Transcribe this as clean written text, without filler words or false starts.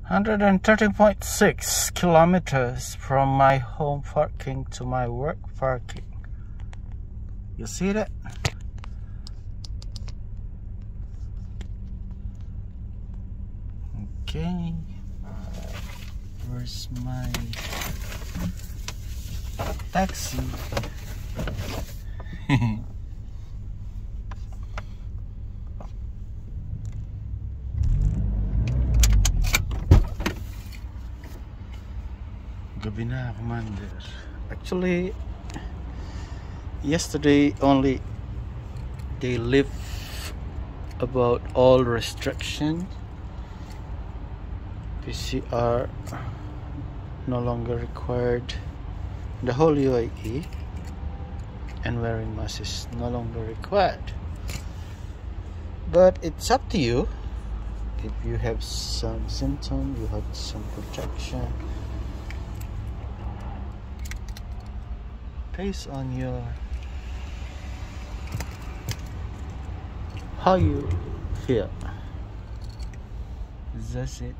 130.6 kilometers from my home parking to my work parking. You see that? Okay, where's my taxi? Gabi na, Commander. Actually, yesterday only they lift about all restrictions. PCR no longer required in the whole UAE, and wearing mask is no longer required. But it's up to you. If you have some symptom, you have some protection, based on your how you feel. That's it.